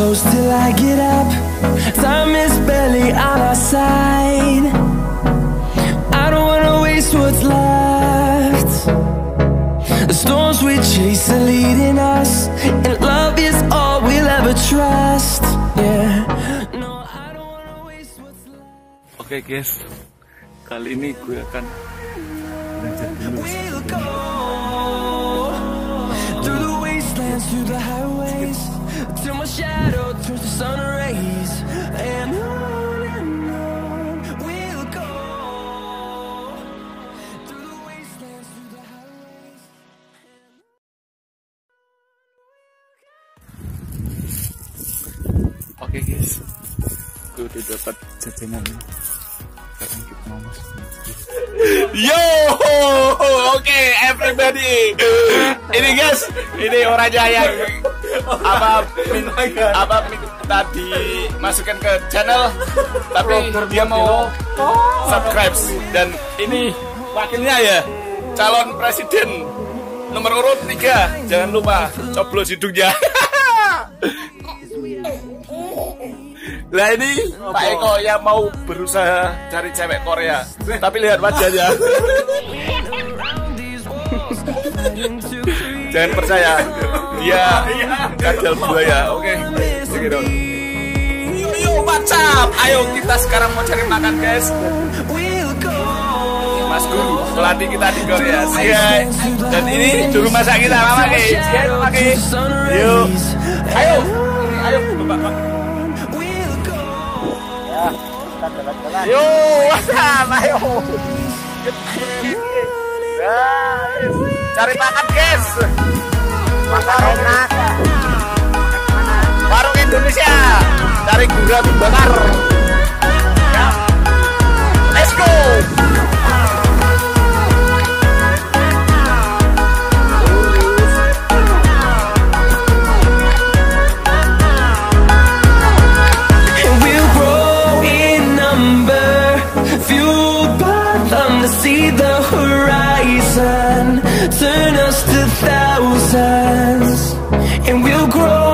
close till I get up. Time is barely on our side. I don't wanna waste what's left. The storms we chase are leading us, and love is all we'll ever trust. Yeah. No, I don't wanna waste what's left. Oke guys, kali ini gue akan belajar dulu. We'll go through the wastelands, through the highways, till my shadow turns to sun rays. And on we'll go through the wastelands, through the highways. Oke guys, gue udah dapat jajanannya. Sekarang kita mau masuk. Yo, oke everybody. Ini guys, ini orangnya yang minta dimasukkan ke channel, tapi dia mau subscribe. Dan ini wakilnya ya, calon presiden nomor urut 3. Jangan lupa coblos hidungnya. Lah ini Pak Eko yang mau berusaha cari cewek Korea, tapi lihat wajahnya. Jangan percaya, dia kajal buaya. Oke, segitu. Yo, WhatsApp. Ayo kita sekarang mau cari makan guys. Mas Guru, pelatih kita di Korea. Siap. Dan ini juru masak kita, Mama Ki. Mama Ki. Yuk. Ayo, Bapak. Yo, WhatsApp, ayo. Cari makan guys. Warung Indonesia. Cari gurame bakar. Ya. Let's go. See the horizon, turn us to thousands, and we'll grow